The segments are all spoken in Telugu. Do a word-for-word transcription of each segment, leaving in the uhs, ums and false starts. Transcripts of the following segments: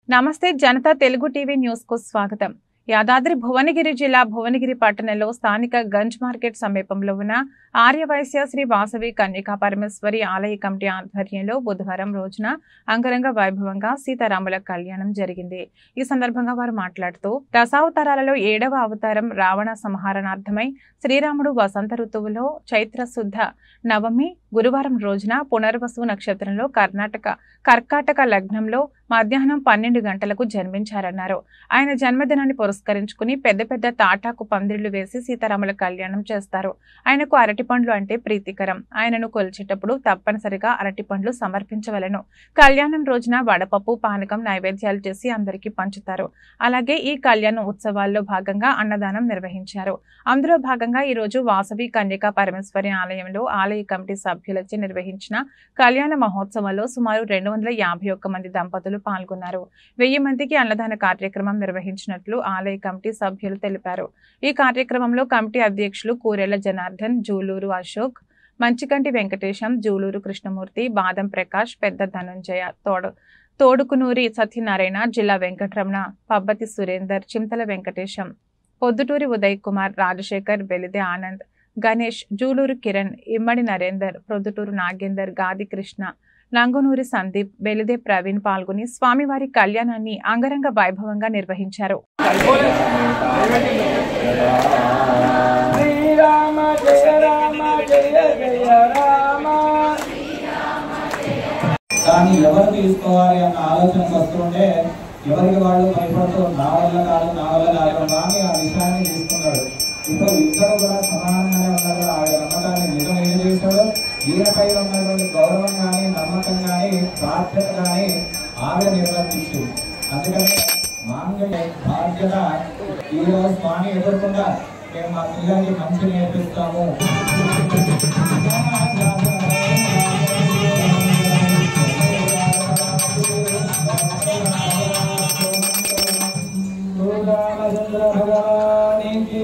నమస్తే జనతా తెలుగు టీవీ న్యూస్ కు స్వాగతం। యాదాద్రి భువనగిరి జిల్లా భువనగిరి పట్టణంలో స్థానిక గంజ్ మార్కెట్ సమీపంలో ఉన్న ఆర్యవైశ్య శ్రీ వాసవి కన్యకా పరమేశ్వరి ఆలయ కమిటీ ఆధ్వర్యంలో బుధవారం రోజున అంగరంగ వైభవంగా సీతారాముల కళ్యాణం జరిగింది। ఈ సందర్భంగా వారు మాట్లాడుతూ దశావతారాలలో ఏడవ అవతారం రావణ సంహారణార్థమై శ్రీరాముడు వసంత ఋతువులో చైత్ర శుద్ధ నవమి గురువారం రోజున పునర్వసు నక్షత్రంలో కర్ణాటక కర్కాటక లగ్నంలో మధ్యాహ్నం పన్నెండు గంటలకు జన్మించారన్నారు। ఆయన జన్మదినాన్ని పురస్కరించుకుని పెద్ద పెద్ద తాటాకు పందిళ్లు వేసి సీతారాముల కళ్యాణం చేస్తారు। ఆయనకు అరటి పండ్లు అంటే ప్రీతికరం। ఆయనను కొలిచేటప్పుడు తప్పనిసరిగా అరటి పండ్లు సమర్పించవలెను। కళ్యాణం రోజున వడపప్పు పానకం నైవేద్యాలు చేసి అందరికీ పంచుతారు। అలాగే ఈ కళ్యాణ ఉత్సవాల్లో భాగంగా అన్నదానం నిర్వహించారు। అందులో భాగంగా ఈ రోజు వాసవి కన్యకా పరమేశ్వరి ఆలయంలో ఆలయ కమిటీ సభ్యులచే నిర్వహించిన కళ్యాణ మహోత్సవంలో సుమారు రెండు వందల యాభై ఒక్క మంది దంపతులు పాల్గొన్నారు। వెయ్యి మందికి అన్నదాన కార్యక్రమం నిర్వహించినట్లు ఆలయ కమిటీ సభ్యులు తెలిపారు। ఈ కార్యక్రమంలో కమిటీ అధ్యక్షులు కూరెళ్ల జనార్దన్, జూలూరు అశోక్, మంచికంటి వెంకటేశం, జూలూరు కృష్ణమూర్తి, బాదం ప్రకాష్, పెద్ద ధనుంజయ, తోడు తోడుకునూరి సత్యనారాయణ, జిల్లా వెంకటరమణ, పబ్బతి సురేందర్, చింతల వెంకటేశం, పొద్దుటూరి ఉదయ్ కుమార్, రాజశేఖర్, వెలిదే ఆనంద్, గణేష్, జూలూరు కిరణ్, ఇమ్మడి నరేందర్, ప్రొద్దుటూరు నాగేందర్, గాది కృష్ణ, నంగునూరి సందీప్, వెలిదే ప్రవీణ్ పాల్గొని స్వామివారి కళ్యాణాన్ని అంగరంగ వైభవంగా నిర్వహించారు। కానీ ఎవరు తీసుకోవాలి అన్న ఆలోచన వస్తుంటే ఎవరికి వాళ్ళు భయపడుతూ నా వల్ల కాదు నా వల్ల కాదు కానీ ఆ విషయాన్ని తీసుకున్నాడు। ఇప్పుడు ఇద్దరు కూడా సమానంగానే ఉన్నారు। ఆవిడ నమ్మకాన్ని నిజం ఏం చేశాడు, ఈయనపై ఉన్నటువంటి గౌరవం కానీ నమ్మకం కానీ బాధ్యత కానీ ఆవిడ నిర్వర్తించింది। అందుకని మాంగళ్య బాధ్యత ఈరోజు స్వామి ఎదుర్కొందా మేము మా పిల్లలకి మంచి నేర్పిస్తాము। రామచంద్ర భగవానికి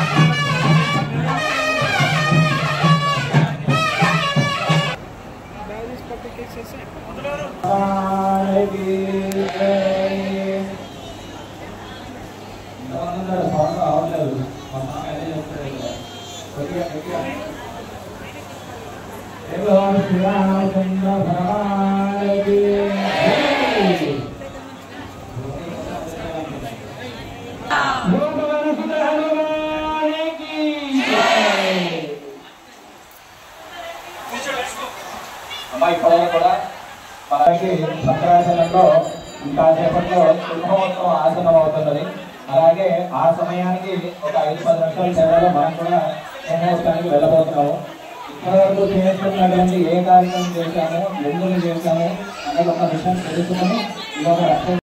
అమ్మాయి పదవి కూడా మనకి సంక్రాంతిలో ఇంకా సేపట్లో సింహోత్సవం ఆసనం అవుతున్నది. అలాగే ఆ సమయానికి ఒక ఐదు పది నిమిషాల సేవలో మనం కూడా సింహోత్సవానికి వెళ్ళబోతున్నాము. ఇప్పటివరకు చేస్తున్నటువంటి ఏ కార్యక్రమం చేశాము, ఎందుకు చేశాము అనేది ఒక విషయం తెలుసుకుని ఇది ఒక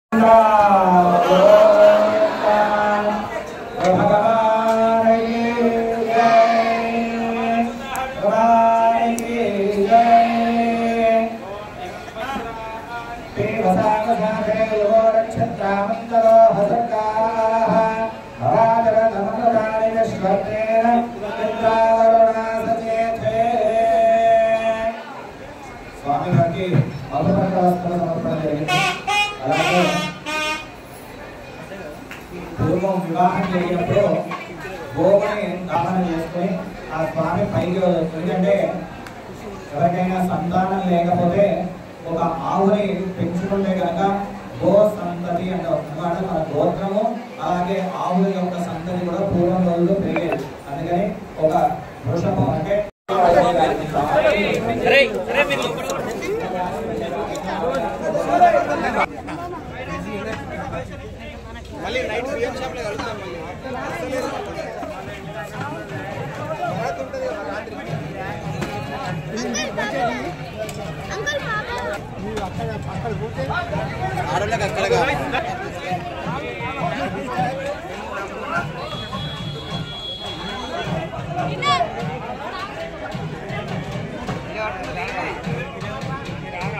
స్వామి వారికి మధుమంగళ వస్త్రాలు సమర్పణ జరిగింది. అలాగే పూర్వం వివాహం జరిగినప్పుడు గోవుని దానం చేసుకుని ఆ స్వామి పైకి ఎందుకంటే ఎవరికైనా సంతానం లేకపోతే ఒక ఆవుని పెంచుకుంటే కనుక గో సంతతి అంటే అన్నమాట మన గోత్రము. అలాగే ఆవుల యొక్క సంతతి కూడా పూర్వం రోజుల్లో పెరిగేది. అందుకని ఒక వృషభం అంటే మళ్ళీ నైట్ బియ్యం షాప్ లో కలుద్దాం. ఆడోళ్ళకి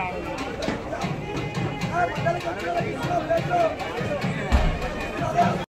అక్కడ